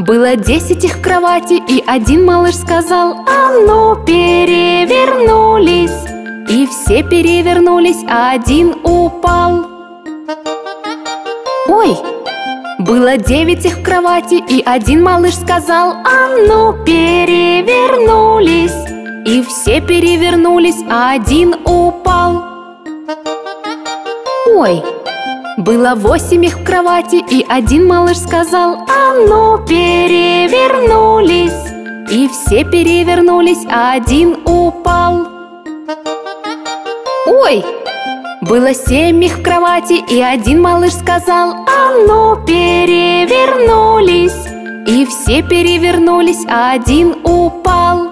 Было 10 их в кровати, и один малыш сказал: «А ну, перевернулись!» И все перевернулись, а один упал. Ой! Было 9 их в кровати, и один малыш сказал: «А ну, перевернулись!» И все перевернулись, а один упал. Ой! Было 8 их в кровати, и один малыш сказал: «А ну, перевернулись!» И все перевернулись, а один упал. Ой! Было 7 их в кровати, и один малыш сказал: «А ну, перевернулись!» И все перевернулись, а один упал.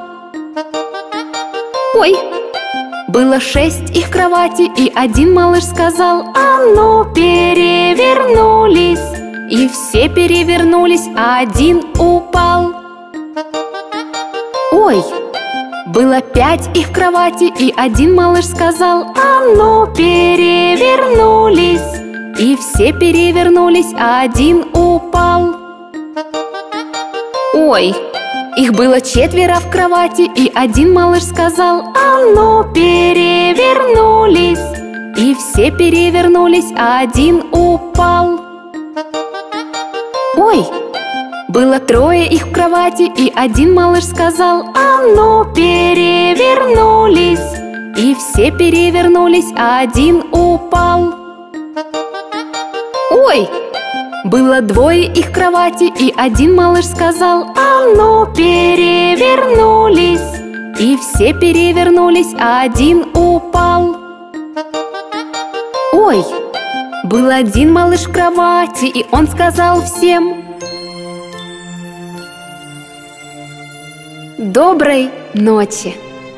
Ой! Было 6 их в кровати, и один малыш сказал: «А ну, перевернулись!» И все перевернулись, а один упал. Ой! Было 5 их в кровати, и один малыш сказал: «А ну, перевернулись!» И все перевернулись, а один упал. Ой! Их было 4 в кровати, и один малыш сказал: «А ну, перевернулись!» И все перевернулись, а один упал. Ой! Было 3 их в кровати, и один малыш сказал: «А ну, перевернулись!» И все перевернулись, а один упал. Ой! Было 2 их в кровати, и один малыш сказал: «А ну, перевернулись!» И все перевернулись, а один упал. Ой! Был один малыш в кровати, и он сказал всем: «Доброй ночи!»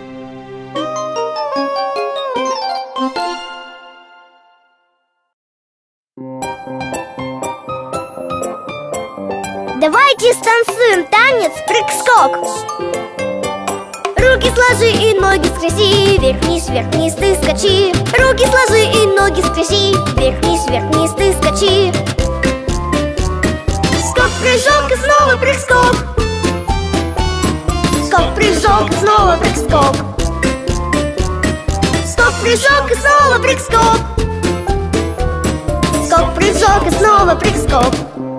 Давайте станцуем танец прыг-скок. Руки сложи и ноги скреси, вверх-вниз, вверх-вниз ты скачи. Руки сложи и ноги скреси, вверх-вниз, вверх-вниз ты скачи. Скок-прыжок и снова прыг-скок. Скок-прыжок и снова прыг-скок. Скок-прыжок и снова прыг-скок. Скок-прыжок и снова прыг-скок.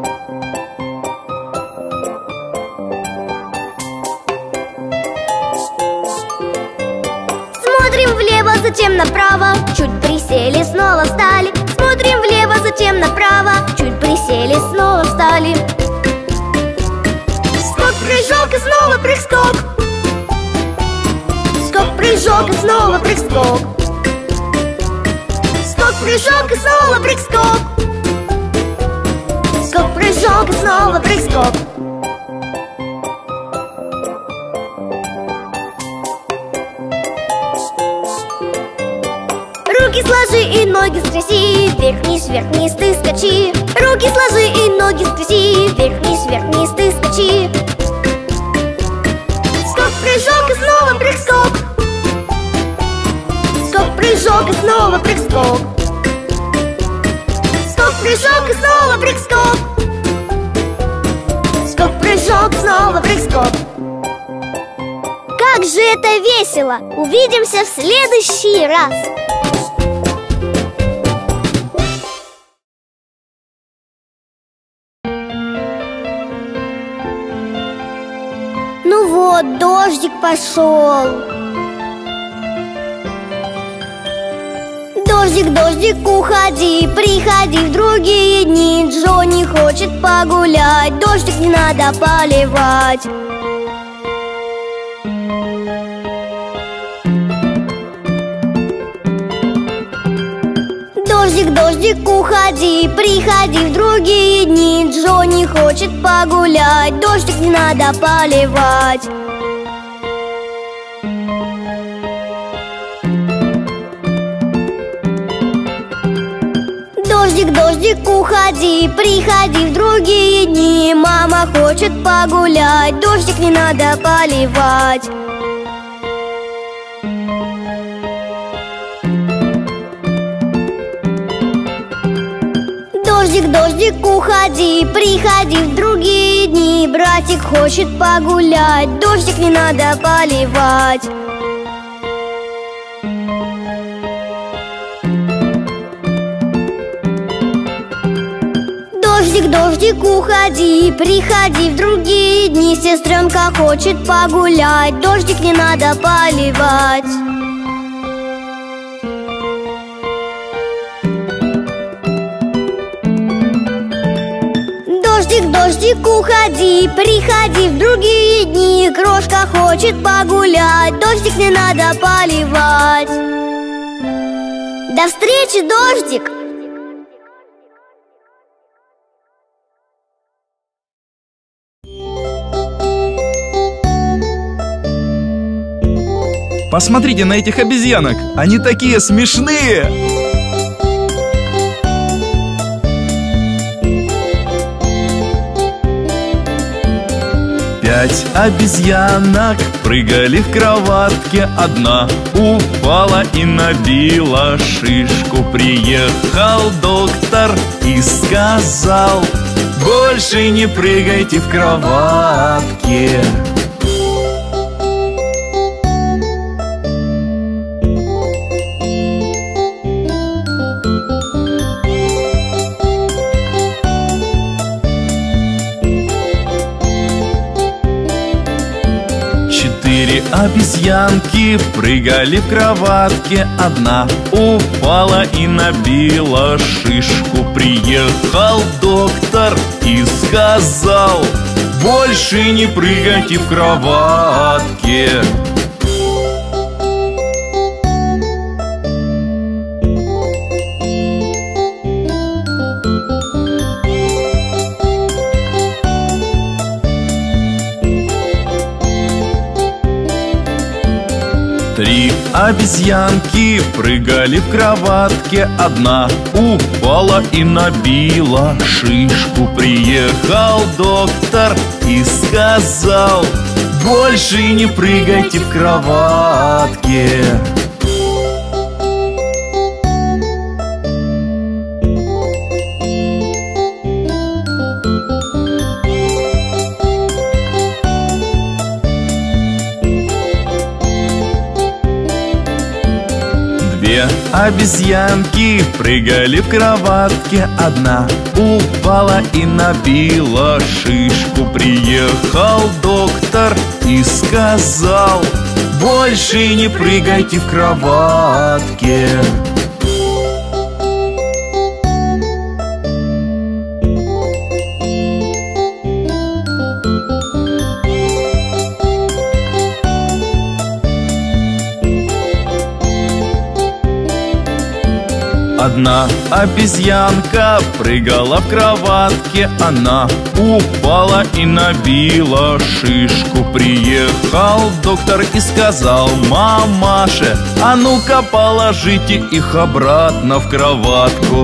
Смотрим влево, затем направо, чуть присели, снова встали. Смотрим влево, затем направо, чуть присели, снова встали. Скок-прыжок и снова прыг-скок. Скок-прыжок и снова прыг-скок. Скок-прыжок и снова прыг-скок. Скок-прыжок и снова прыг-скок. Руки сложи и ноги скреси, вверх-вниз, вверх-вниз ты скачи. Руки сложи и ноги скреси, вверх-вниз, вверх-вниз ты скачи. Скок-прыжок и снова прыг-скок. Скок-прыжок и снова прыг-скок. Скок-прыжок и снова прыг-скок. Скок-прыжок, снова прыг-скок. Как же это весело! Увидимся в следующий раз! Ну вот, дождик пошел. Дождик, дождик, уходи, приходи в другие дни. Джонни хочет погулять, дождик не надо поливать. Дождик, дождик, уходи, приходи в другие дни. Джонни хочет погулять, дождик не надо поливать. Дождик, дождик, уходи, приходи в другие дни. Мама хочет погулять, дождик не надо поливать. Дождик, дождик, уходи, приходи в другие дни. Братик хочет погулять, дождик не надо поливать. Дождик, дождик, уходи, приходи в другие дни. Сестренка хочет погулять, дождик не надо поливать. Дождик, дождик, уходи, приходи в другие дни. Крошка хочет погулять, дождик не надо поливать. До встречи, дождик! Посмотрите на этих обезьянок, они такие смешные! 5 обезьянок прыгали в кроватке. Одна упала и набила шишку. Приехал доктор и сказал: больше не прыгайте в кроватке. Обезьянки прыгали в кроватке. Одна упала и набила шишку. Приехал доктор и сказал: больше не прыгайте в кроватке. Три обезьянки прыгали в кроватке. Одна упала и набила шишку. Приехал доктор и сказал: больше не прыгайте в кроватке. Обезьянки прыгали в кроватке. Одна упала и набила шишку. Приехал доктор и сказал: больше не прыгайте в кроватке. Одна обезьянка прыгала в кроватке. Она упала и набила шишку. Приехал доктор и сказал мамаше: а ну-ка положите их обратно в кроватку.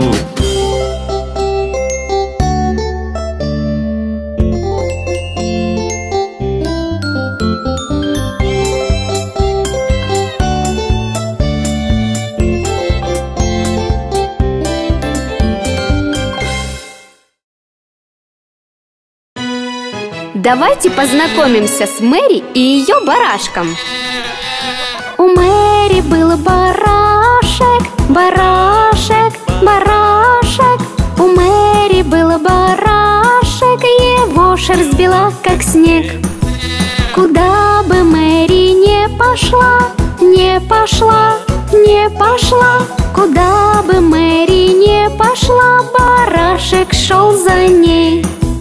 Давайте познакомимся с Мэри и ее барашком. У Мэри был барашек, барашек, барашек. У Мэри был барашек, его шерсть бела, как снег. Куда бы Мэри не пошла, не пошла, не пошла, куда бы Мэри не пошла, барашек шел за ней.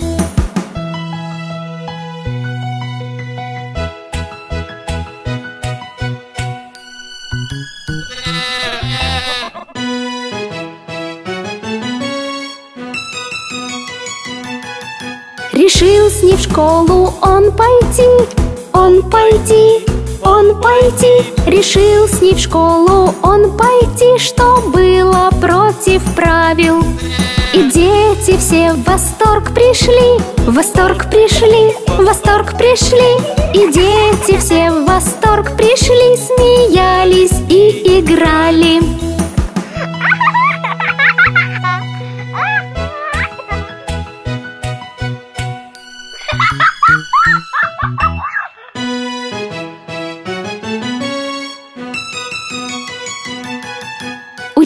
Решил с ней в школу он пойти, он пойти, он пойти. Решил с ней в школу он пойти, что было против правил. И дети все в восторг пришли, в восторг пришли, в восторг пришли. И дети все в восторг пришли, смеялись и играли.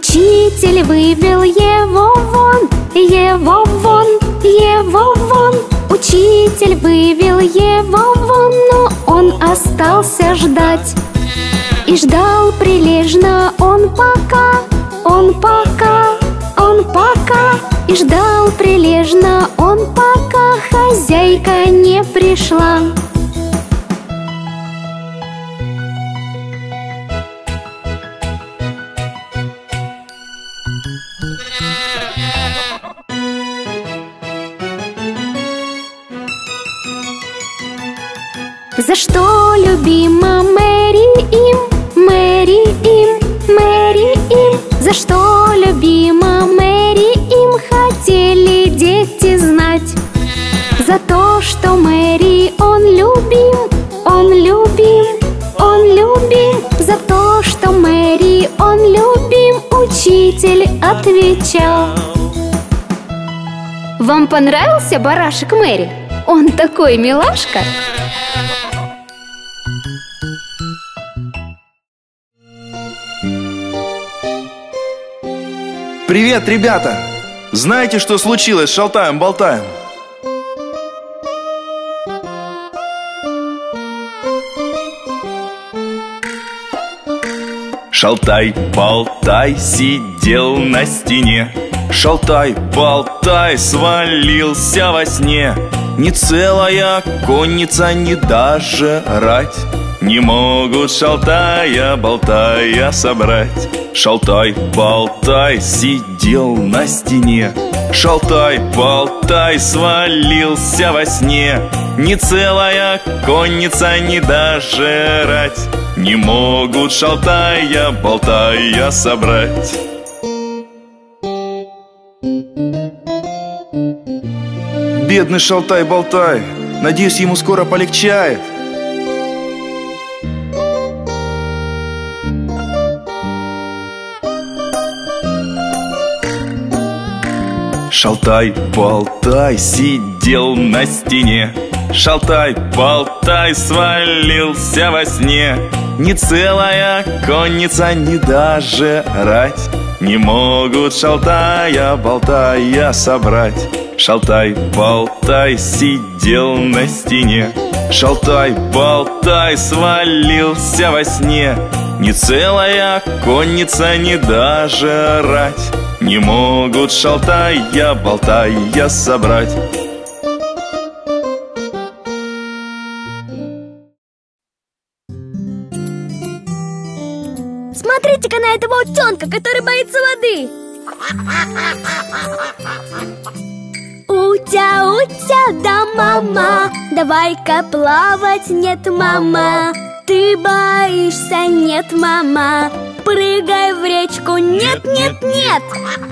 Учитель вывел его вон, его вон, его вон. Учитель вывел его вон, но он остался ждать. И ждал прилежно он пока, он пока, он пока. И ждал прилежно он пока хозяйка не пришла. За что любима Мэри им, Мэри им, Мэри им? За что любима Мэри им, хотели дети знать? За то, что Мэри он любим, он любим, он любим. За то, что Мэри он любим, учитель отвечал. Вам понравился барашек Мэри? Он такой милашка. Привет, ребята! Знаете, что случилось с Шалтаем-Болтаем? Шалтай-болтай сидел на стене. Шалтай-болтай свалился во сне. Ни целая конница, ни даже рать не могут Шалтая-болтая собрать. Шалтай-болтай сидел на стене. Шалтай-болтай свалился во сне. Ни целая конница, ни даже рать не могут Шалтая-болтая собрать. Бедный Шалтай-болтай, надеюсь, ему скоро полегчает. Шалтай-болтай сидел на стене. Шалтай-болтай свалился во сне. Ни целая конница, ни даже рать не могут Шалтая-болтая собрать. Шалтай-болтай сидел на стене. Шалтай-болтай свалился во сне. Ни целая конница, ни даже рать не могут Шалтая-болтая собрать. Смотрите-ка на этого утенка, который боится воды. Утя, утя, да мама, давай-ка плавать, нет, мама. Ты боишься, нет, мама, прыгай в речку, нет, нет, нет.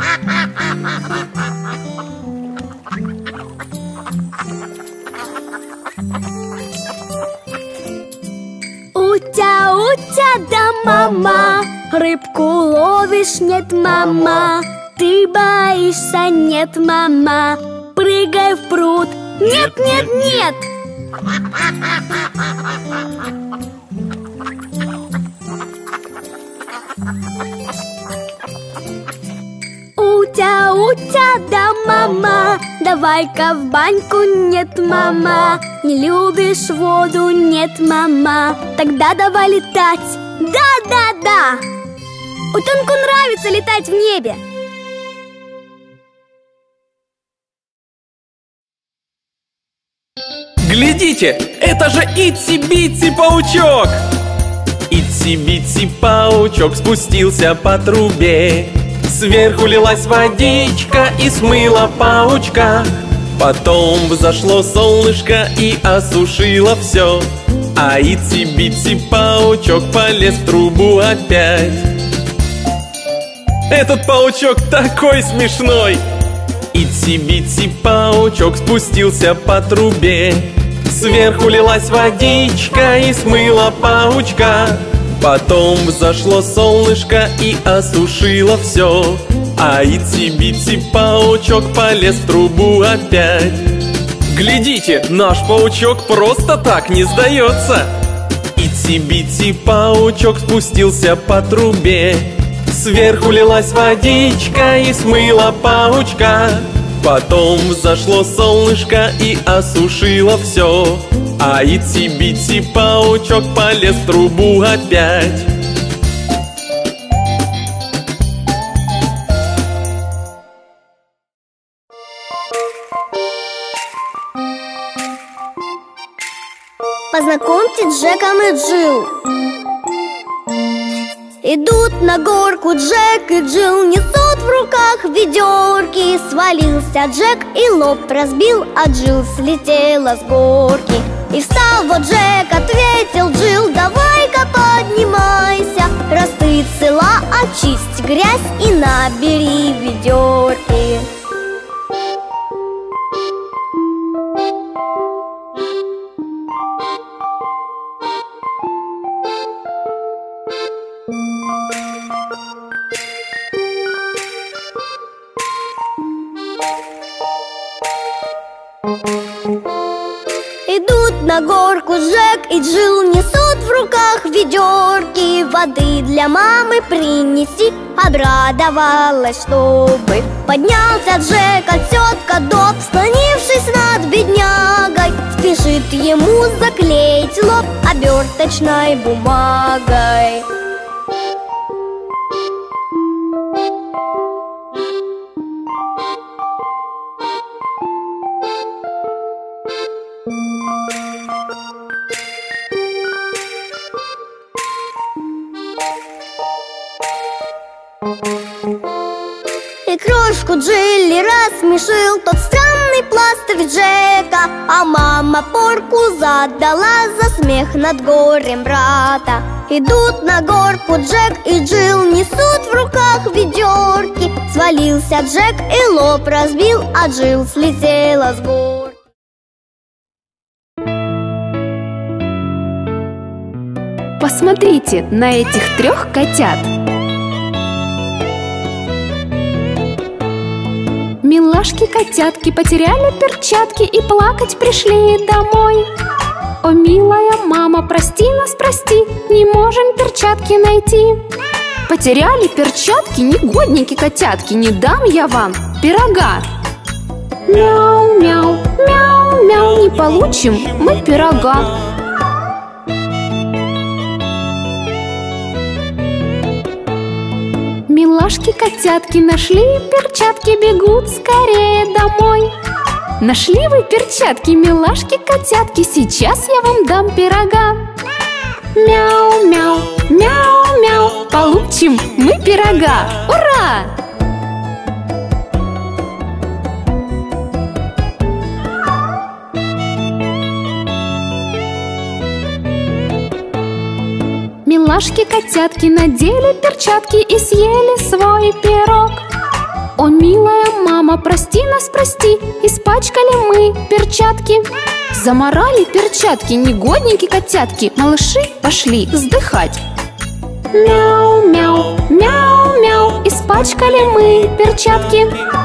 Утя, утя, да мама, рыбку ловишь, нет, мама. Ты боишься, нет, мама, прыгай в пруд, нет, нет, нет. Утя, утя, да мама, давай-ка в баньку, нет, мама. Не любишь воду, нет, мама, тогда давай летать, да, да, да. Утенку нравится летать в небе. Глядите, это же Итси-Битси паучок! Итси-Битси паучок спустился по трубе. Сверху лилась водичка и смыла паучка. Потом взошло солнышко и осушило все. А Итси-Битси паучок полез в трубу опять. Этот паучок такой смешной! Итси-Битси паучок спустился по трубе. Сверху лилась водичка и смыла паучка. Потом взошло солнышко и осушило все. А Итси-Битси паучок полез в трубу опять. Глядите, наш паучок просто так не сдается. Итси-Битси паучок спустился по трубе. Сверху лилась водичка и смыла паучка. Потом взошло солнышко и осушило все. А итси-битси паучок полез в трубу опять. Познакомьте, Джеком и Джилл. Идут на горку Джек и Джилл, несут в руках ведерки. Свалился Джек и лоб разбил, а Джилл слетела с горки. И встал вот Джек, ответил Джилл: давай-ка поднимайся, раз ты цела, очисть грязь и набери ведерки. Идут на горку Джек и Джилл, несут в руках ведерки. Воды для мамы принеси, обрадовалась, чтобы. Поднялся Джек, а тетка Доб, склонившись над беднягой, спешит ему заклеить лоб оберточной бумагой. И крошку Джилли рассмешил тот странный пластырь Джека, а мама порку задала за смех над горем брата. Идут на горку Джек и Джилл, несут в руках ведерки. Свалился Джек и лоб разбил, а Джилл слетела с гор. Посмотрите на этих 3 котят. Милашки-котятки потеряли перчатки и плакать пришли домой. О, милая мама, прости нас, прости, не можем перчатки найти. Потеряли перчатки, негодники котятки, не дам я вам пирога. Мяу-мяу, мяу-мяу, не получим мы пирога. Милашки-котятки нашли перчатки, бегут скорее домой. Нашли вы перчатки, милашки-котятки, сейчас я вам дам пирога. Мяу-мяу, мяу-мяу, получим мы пирога. Ура! Милашки-котятки надели перчатки и съели свой пирог. О, милая мама, прости нас, прости, испачкали мы перчатки. Заморали перчатки, негодники котятки, малыши пошли вздыхать. Мяу-мяу, мяу-мяу, испачкали мы перчатки.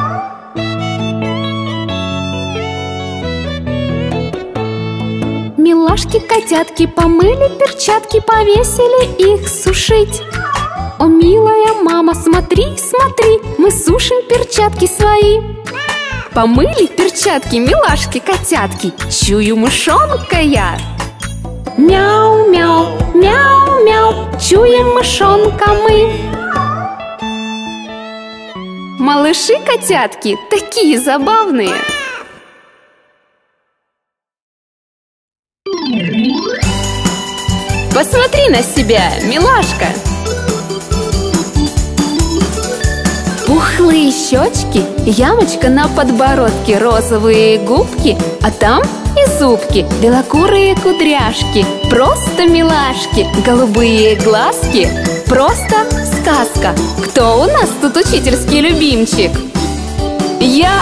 Милашки-котятки помыли перчатки, повесили их сушить. О, милая мама, смотри, смотри, мы сушим перчатки свои. Помыли перчатки, милашки-котятки, чую мышонка я. Мяу-мяу, мяу-мяу, чуем мышонка мы. Малыши-котятки такие забавные. Посмотри на себя, милашка. Пухлые щечки, ямочка на подбородке, розовые губки, а там и зубки, белокурые кудряшки. Просто милашки, голубые глазки, просто сказка. Кто у нас тут учительский любимчик? Я!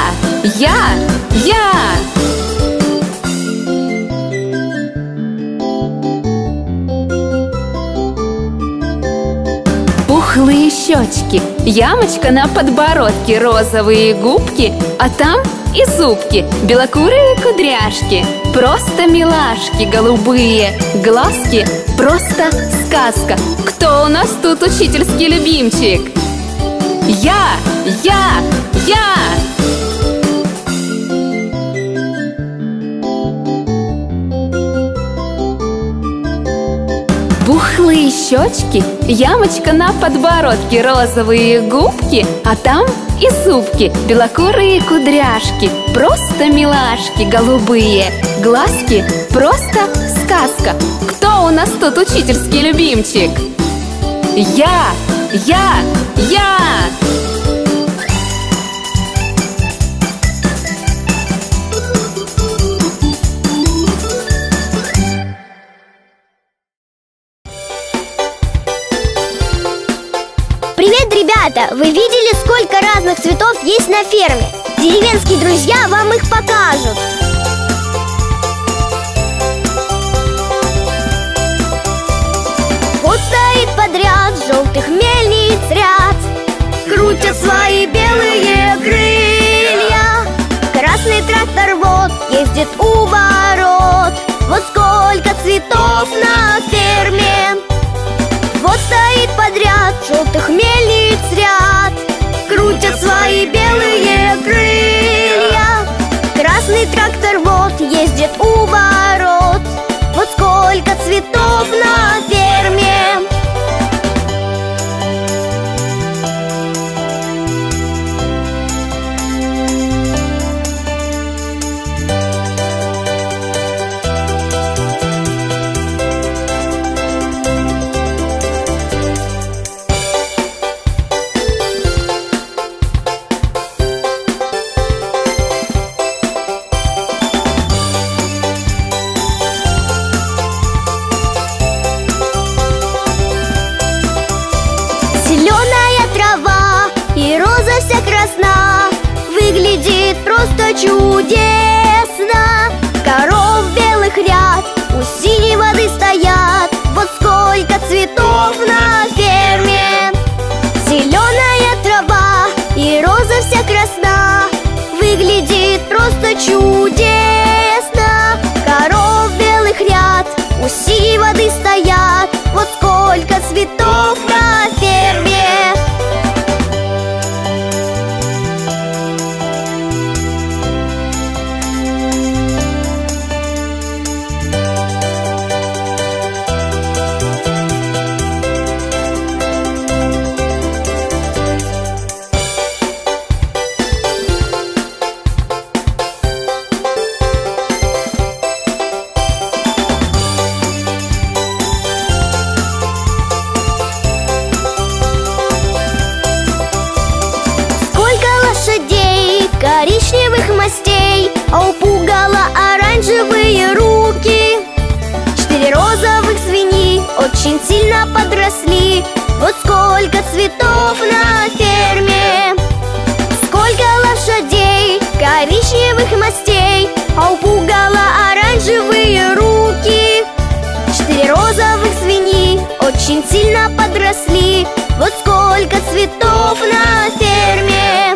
Пухлые щечки, ямочка на подбородке, розовые губки, а там и зубки, белокурые кудряшки. Просто милашки, голубые глазки, просто сказка. Кто у нас тут учительский любимчик? Я! Пухлые щечки, ямочка на подбородке, розовые губки, а там и зубки, белокурые кудряшки, просто милашки, голубые глазки, просто сказка. Кто у нас тут учительский любимчик? Я! Привет, ребята! Вы видели, сколько разных цветов есть на ферме? Деревенские друзья вам их покажут. Вот стоит подряд желтых мельниц ряд, крутят свои белые крылья. Красный трактор вот ездит у ворот. Вот сколько цветов на ферме. Вот стоит подряд желтых мельниц ряд, крутят свои белые крылья. Красный трактор вот ездит у ворот. Вот сколько цветов на ферме. Выглядит просто чудесно. Коров белых ряд у синей воды стоят. Вот сколько цветов на ферме. Зеленая трава и роза вся красна. Выглядит просто чудесно. Коров белых ряд у синей воды стоят. Вот сколько цветов на ферме. Коричневых мастей, а у пугала оранжевые руки. 4 розовых свиньи очень сильно подросли. Вот сколько цветов на ферме. Сколько лошадей, коричневых мастей, а у пугала оранжевые руки. 4 розовых свиньи очень сильно подросли. Вот сколько цветов на ферме.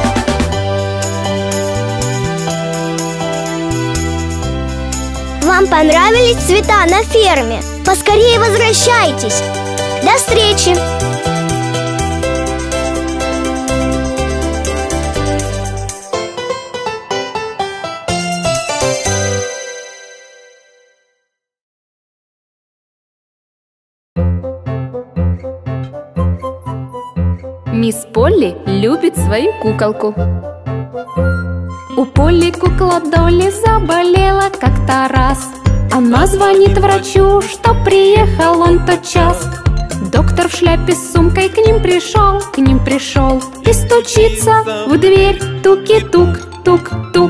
Вам понравились цвета на ферме? Поскорее возвращайтесь! До встречи! Мисс Полли любит свою куколку. У Полли кукла Долли заболела как-то раз. Она звонит врачу, что приехал он тотчас. Доктор в шляпе с сумкой к ним пришел и стучится в дверь. Туки-тук, тук-тук.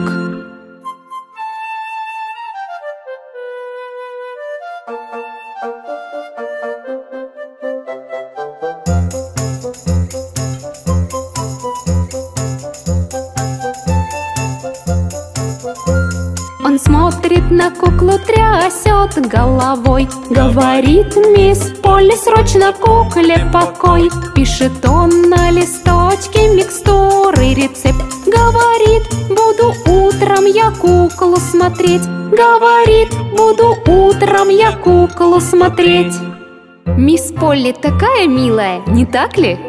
Он смотрит на куклу, трясет головой. Говорит: мисс Полли, срочно кукле покой. Пишет он на листочке микстуры рецепт. Говорит: буду утром я куклу смотреть. Говорит, буду утром я куклу смотреть. Мисс Полли такая милая, не так ли?